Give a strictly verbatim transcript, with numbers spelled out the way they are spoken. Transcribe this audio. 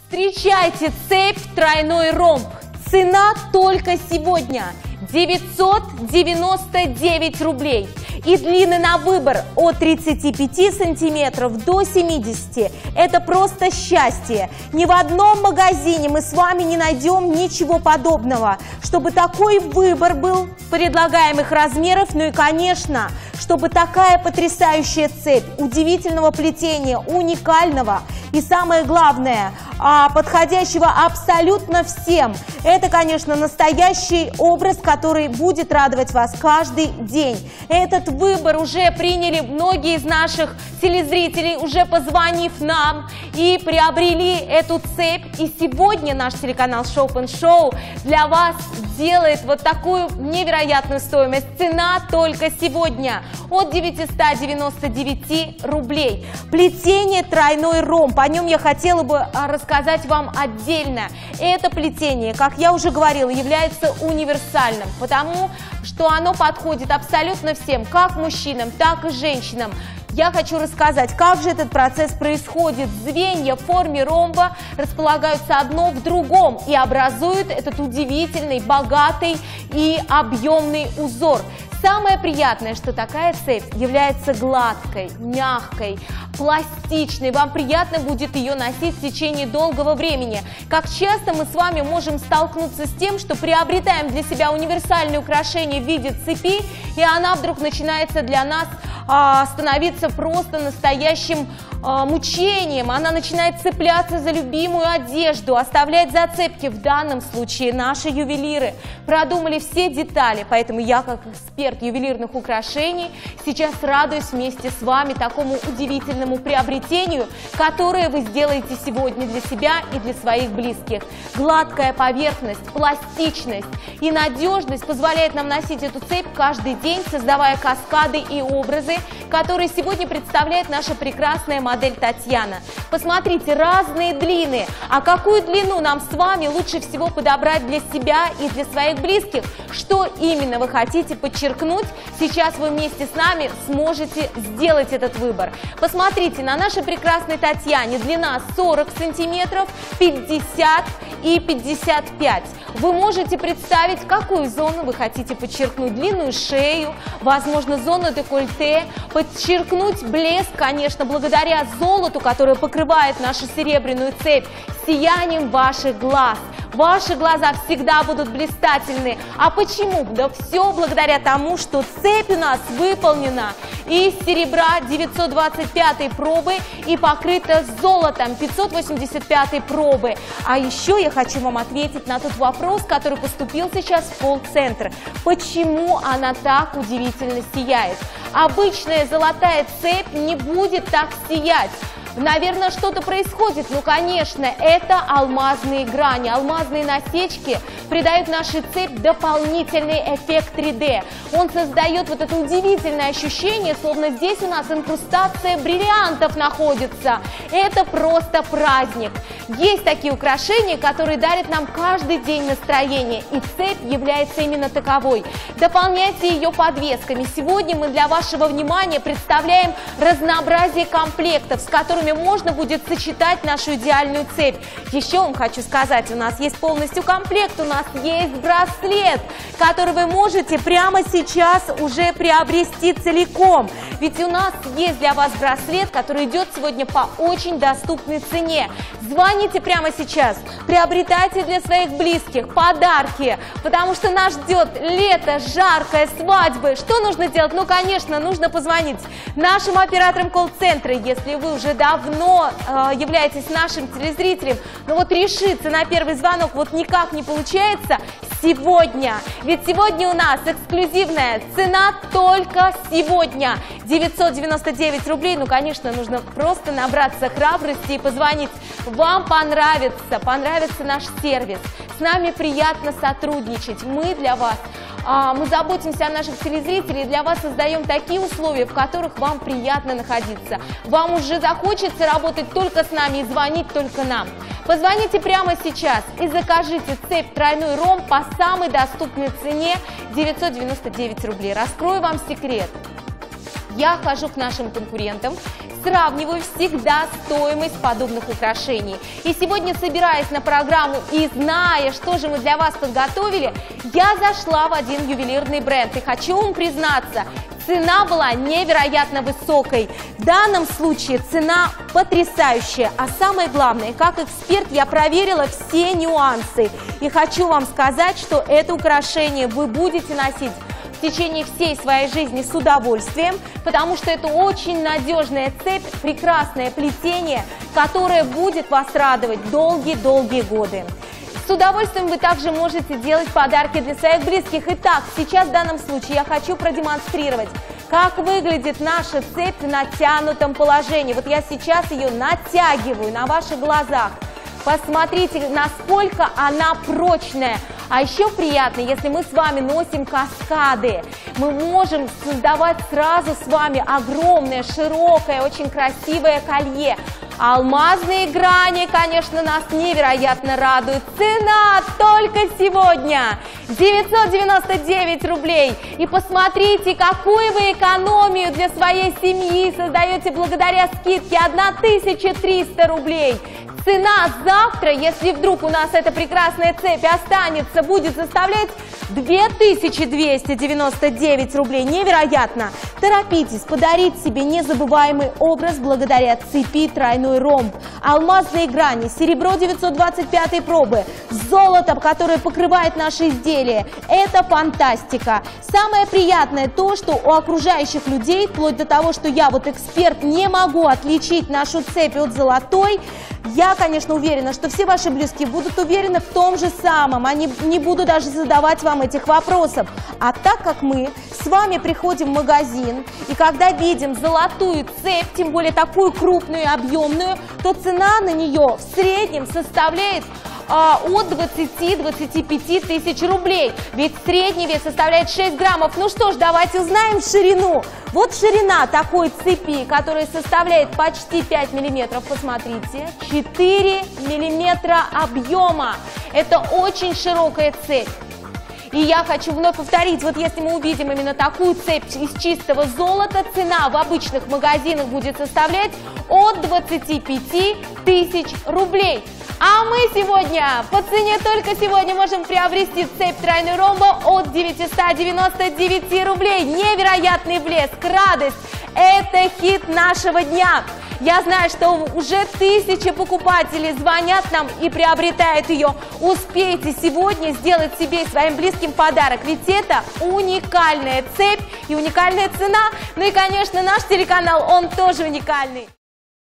Встречайте цепь тройной ромб. Цена только сегодня девятьсот девяносто девять рублей. И длины на выбор от тридцати пяти сантиметров до семидесяти. Это просто счастье. Ни в одном магазине мы с вами не найдем ничего подобного. Чтобы такой выбор был предлагаемых размеров, ну и, конечно, чтобы такая потрясающая цепь удивительного плетения, уникального и, самое главное, подходящего абсолютно всем. Это, конечно, настоящий образ, который будет радовать вас каждый день. Этот выбор уже приняли многие из наших телезрителей, уже позвонив нам и приобрели эту цепь. И сегодня наш телеканал Shop and Show для вас делает вот такую невероятную стоимость. Цена только сегодня от девятисот девяноста девяти рублей. Плетение тройной ромб. О нем я хотела бы рассказать вам отдельно. Это плетение, как я уже говорила, является универсальным, потому что оно подходит абсолютно всем, как мужчинам, так и женщинам. Я хочу рассказать, как же этот процесс происходит. Звенья в форме ромба располагаются одно в другом и образуют этот удивительный, богатый и объемный узор. Самое приятное, что такая цепь является гладкой, мягкой, пластичной. Вам приятно будет ее носить в течение долгого времени. Как часто мы с вами можем столкнуться с тем, что приобретаем для себя универсальное украшение в виде цепи, и она вдруг начинается для нас а, становиться просто настоящим а, мучением. Она начинает цепляться за любимую одежду, оставлять зацепки. В данном случае наши ювелиры продумали все детали, поэтому я, как эксперт ювелирных украшений, сейчас радуюсь вместе с вами такому удивительному приобретению, которое вы сделаете сегодня для себя и для своих близких. Гладкая поверхность, пластичность и надежность позволяет нам носить эту цепь каждый день, создавая каскады и образы, которые сегодня представляет наша прекрасная модель Татьяна. Посмотрите, разные длины. А какую длину нам с вами лучше всего подобрать для себя и для своих близких? Что именно вы хотите подчеркнуть? Сейчас вы вместе с нами сможете сделать этот выбор. Посмотрите, на нашей прекрасной Татьяне длина сорок сантиметров, пятьдесят и пятьдесят пять. Вы можете представить, какую зону вы хотите подчеркнуть. Длинную шею, возможно, зону декольте, подчеркнуть блеск, конечно, благодаря золоту, которое покрывает нашу серебряную цепь, сиянием ваших глаз. Ваши глаза всегда будут блистательны. А почему? Да все благодаря тому, что цепь у нас выполнена из серебра девятьсот двадцать пятой пробы и покрыта золотом пятьсот восемьдесят пятой пробы. А еще я хочу вам ответить на тот вопрос, который поступил сейчас в колл-центр. Почему она так удивительно сияет? Обычная золотая цепь не будет так сиять. Наверное, что-то происходит. Ну, конечно, это алмазные грани, алмазные насечки придают нашей цепи дополнительный эффект три дэ. Он создает вот это удивительное ощущение, словно здесь у нас инкрустация бриллиантов находится. Это просто праздник. Есть такие украшения, которые дарят нам каждый день настроение, и цепь является именно таковой. Дополняйте ее подвесками. Сегодня мы для вашего внимания представляем разнообразие комплектов, с которыми можно будет сочетать нашу идеальную цепь. Еще вам хочу сказать, у нас есть полностью комплект, у нас есть браслет, который вы можете прямо сейчас уже приобрести целиком. Ведь у нас есть для вас браслет, который идет сегодня по очень доступной цене. Звоните прямо сейчас, приобретайте для своих близких подарки, потому что нас ждет лето, жаркое, свадьбы. Что нужно делать? Ну, конечно, нужно позвонить нашим операторам колл-центра, если вы уже давно э, являетесь нашим телезрителем, но вот решиться на первый звонок вот никак не получается сегодня. Ведь сегодня у нас эксклюзивная цена только сегодня. девятьсот девяносто девять рублей. Ну, конечно, нужно просто набраться храбрости и позвонить. Вам понравится, понравится наш сервис. С нами приятно сотрудничать. Мы для вас, а, мы заботимся о наших телезрителях, для вас создаем такие условия, в которых вам приятно находиться. Вам уже захочется работать только с нами и звонить только нам. Позвоните прямо сейчас и закажите цепь тройной ромб по самой доступной цене девятьсот девяносто девять рублей. Раскрою вам секрет. Я хожу к нашим конкурентам, сравниваю всегда стоимость подобных украшений. И сегодня, собираясь на программу и зная, что же мы для вас подготовили, я зашла в один ювелирный бренд. И хочу вам признаться, цена была невероятно высокой. В данном случае цена потрясающая. А самое главное, как эксперт, я проверила все нюансы. И хочу вам сказать, что это украшение вы будете носить в течение всей своей жизни с удовольствием, потому что это очень надежная цепь, прекрасное плетение, которое будет вас радовать долгие-долгие годы. С удовольствием вы также можете делать подарки для своих близких. Итак, сейчас в данном случае я хочу продемонстрировать, как выглядит наша цепь в натянутом положении. Вот я сейчас ее натягиваю на ваших глазах. Посмотрите, насколько она прочная. А еще приятно, если мы с вами носим каскады. Мы можем создавать сразу с вами огромное, широкое, очень красивое колье. Алмазные грани, конечно, нас невероятно радуют. Цена только сегодня девятьсот девяносто девять рублей. И посмотрите, какую вы экономию для своей семьи создаете благодаря скидке тысяча триста рублей. Цена завтра, если вдруг у нас эта прекрасная цепь останется, будет составлять две тысячи двести девяносто девять рублей. Невероятно! Торопитесь подарить себе незабываемый образ благодаря цепи тройной ромб. Алмазные грани, серебро девятьсот двадцать пятой пробы, золото, которое покрывает наши изделия. Это фантастика! Самое приятное то, что у окружающих людей, вплоть до того, что я вот эксперт, не могу отличить нашу цепь от золотой. Я, конечно, уверена, что все ваши близкие будут уверены в том же самом. Они не буду даже задавать вам этих вопросов. А так как мы с вами приходим в магазин, и когда видим золотую цепь, тем более такую крупную и объемную, то цена на нее в среднем составляет а, от двадцати — двадцати пяти тысяч рублей. Ведь средний вес составляет шесть граммов. Ну что ж, давайте узнаем ширину. Вот ширина такой цепи, которая составляет почти пять миллиметров, посмотрите, четыре миллиметра объема. Это очень широкая цепь. И я хочу вновь повторить, вот если мы увидим именно такую цепь из чистого золота, цена в обычных магазинах будет составлять от двадцати пяти тысяч рублей. А мы сегодня, по цене только сегодня, можем приобрести цепь тройной ромба от девятисот девяноста девяти рублей. Невероятный блеск, радость. Это хит нашего дня. Я знаю, что уже тысячи покупателей звонят нам и приобретают ее. Успейте сегодня сделать себе и своим близким подарок, ведь это уникальная цепь и уникальная цена. Ну и, конечно, наш телеканал, он тоже уникальный.